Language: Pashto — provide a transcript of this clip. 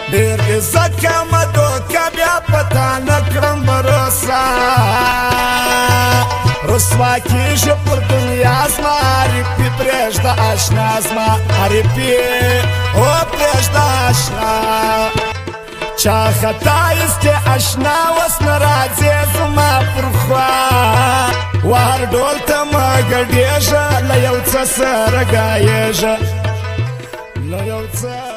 ډېر عزت کمه دوکه بیا پتا نکړم بروسه رسوا کیږي پر دنیا زما عارفي پرېږده اشنا زما عارفي او پرېږده اشنا چا خطا ایستې اشنا اوس نه راځې زما پر خوا وهر ډول ته مه ګډېږه له یو څه سره ګایېږه له یو څه